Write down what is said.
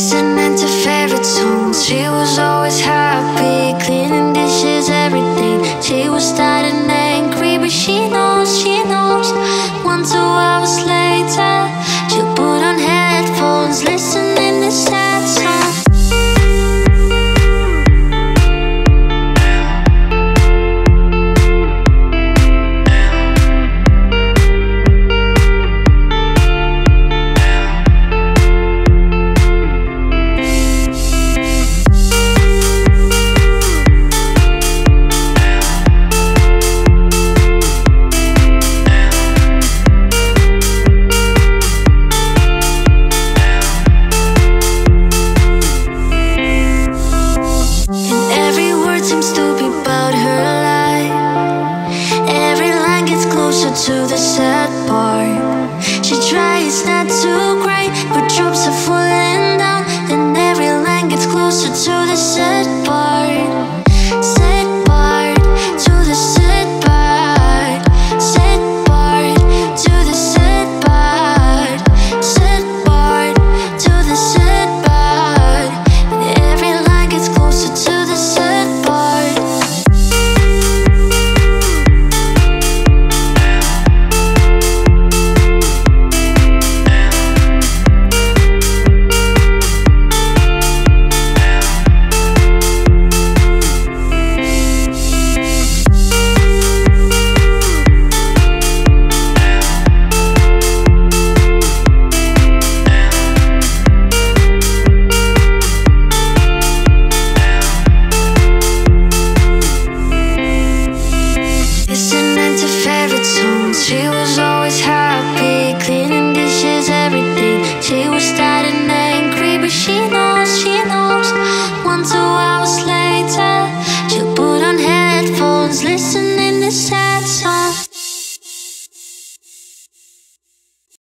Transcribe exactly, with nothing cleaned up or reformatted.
listening to favorite songs. She was always happy, cleaning dishes, everything. She was tired and angry, but she knows, she knows. One, two hours later, she'll put on headphones, listening to sad songs. To the sad part, she tries not to cry, but drops